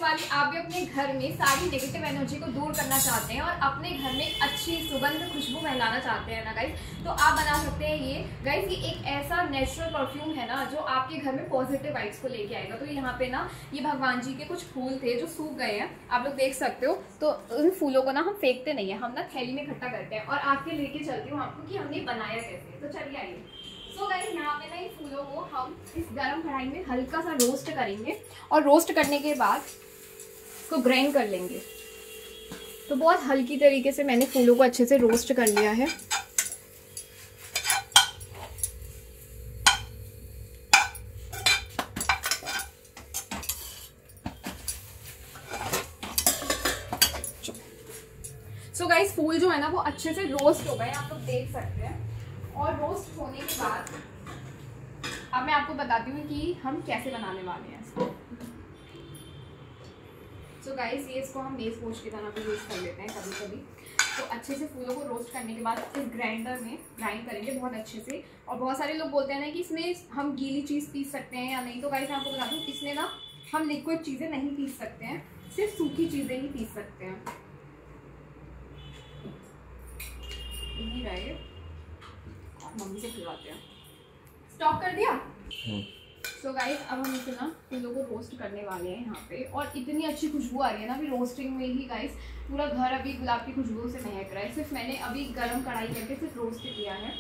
वाली आप भी अपने घर में सारी नेगेटिव एनर्जी को दूर करना चाहते हैं और अपने घर में अच्छी सुगंध खुशबू फैलाना चाहते हैं ना गाइस, तो आप बना सकते हैं ये। गाइस ये एक ऐसा नेचुरल परफ्यूम है ना जो आपके घर में पॉजिटिव वाइब्स को लेके आएगा। तो यहाँ पे ना ये भगवान जी के कुछ फूल थे जो सूख गए हैं, आप लोग देख सकते हो। तो उन फूलों को ना हम फेंकते नहीं है, हम ना थैली में इकट्ठा करते हैं और आपके लेके चलती हूँ आपको कि हमने बनाया कैसे। तो चलिए आइए। तो गाइस यहाँ पे ना इन फूलों को हम इस गरम कढ़ाई में हल्का सा रोस्ट करेंगे और रोस्ट करने के बाद इसको ग्राइंड कर लेंगे। तो बहुत हल्की तरीके से मैंने फूलों को अच्छे से रोस्ट कर लिया है। सो गाइस फूल जो है ना वो अच्छे से रोस्ट हो गए, आप लोग देख सकते हैं। और रोस्ट होने के बाद अब मैं आपको बताती हूँ कि हम कैसे बनाने वाले हैं इसको। सो गाइस ये इसको हम मेज पोच की तरह भी यूज़ कर लेते हैं कभी कभी। तो अच्छे से फूलों को रोस्ट करने के बाद इस ग्राइंडर में ग्राइंड करेंगे बहुत अच्छे से। और बहुत सारे लोग बोलते हैं ना कि इसमें हम गीली चीज़ पीस सकते हैं या नहीं, तो गाइस मैं आपको बता दूँ इसमें ना हम लिक्विड चीज़ें नहीं पीस सकते हैं, सिर्फ सूखी चीज़ें ही पीस सकते हैं। यही रहे, मम्मी से खिलवाते हैं। स्टॉप कर दिया। सो गाइस अब हम इसे ना फूलों को रोस्ट करने वाले हैं यहाँ पे। और इतनी अच्छी खुशबू आ रही है ना अभी रोस्टिंग में ही गाइस, पूरा घर अभी गुलाब की खुशबू से महक रहा है। सिर्फ मैंने अभी गरम कढ़ाई करके सिर्फ रोस्ट किया है।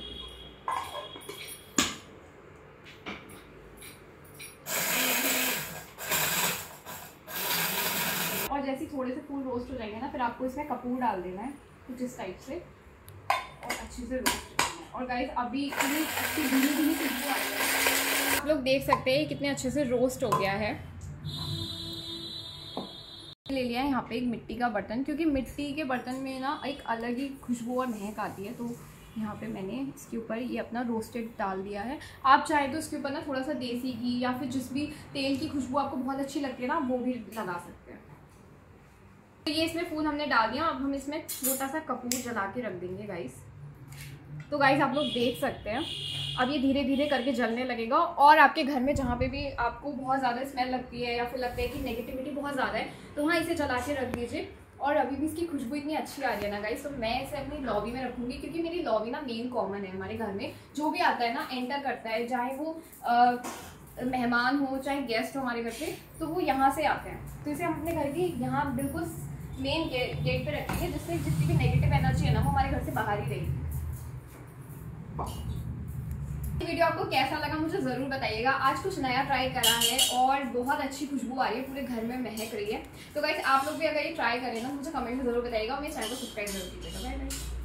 और जैसे थोड़े से फूल रोस्ट हो जाएंगे ना फिर आपको इसमें कपूर डाल देना है कुछ इस टाइप से और अच्छे से रोस्ट करना है। और गाइस अभी इतनी अच्छी धीमी धीमी खुशबू आ रही है, आप लोग देख सकते हैं कितने अच्छे से रोस्ट हो गया है। ले लिया है यहाँ पे एक मिट्टी का बर्तन, क्योंकि मिट्टी के बर्तन में ना एक अलग ही खुशबू और महक आती है। तो यहाँ पे मैंने इसके ऊपर ये अपना रोस्टेड डाल दिया है। आप चाहे तो इसके ऊपर ना थोड़ा सा देसी घी या फिर जिस भी तेल की खुशबू आपको बहुत अच्छी लगती है ना वो भी लगा सकते हैं। तो ये इसमें फूल हमने डाल दिया। अब हम इसमें छोटा सा कपूर जला के रख देंगे गाइस। तो गाइस आप लोग देख सकते हैं अब ये धीरे धीरे करके जलने लगेगा। और आपके घर में जहाँ पे भी आपको बहुत ज़्यादा स्मेल लगती है या फिर लगता है कि नेगेटिविटी बहुत ज़्यादा है तो वहाँ इसे जला के रख दीजिए। और अभी भी इसकी खुशबू इतनी अच्छी आ रही है ना गाइस, तो मैं इसे अपनी लॉबी में रखूँगी, क्योंकि मेरी लॉबी ना मेन कॉमन है हमारे घर में। जो भी आता है ना एंटर करता है, चाहे वो मेहमान हो चाहे गेस्ट हो हमारे घर पे, तो वो यहाँ से आते हैं। तो इसे हम अपने घर की यहाँ बिल्कुल मेन गेट पे रखेंगे, जिससे जितनी भी नेगेटिव एनर्जी है ना वो हमारे घर से बाहर ही रहेगी। वीडियो आपको कैसा लगा मुझे ज़रूर बताइएगा। आज कुछ नया ट्राई करा है और बहुत अच्छी खुशबू आ रही है, पूरे घर में महक रही है। तो गाइस आप लोग भी अगर ये ट्राई करें ना मुझे कमेंट में ज़रूर बताइएगा और मेरे चैनल को सब्सक्राइब जरूर कीजिएगा। Bye bye.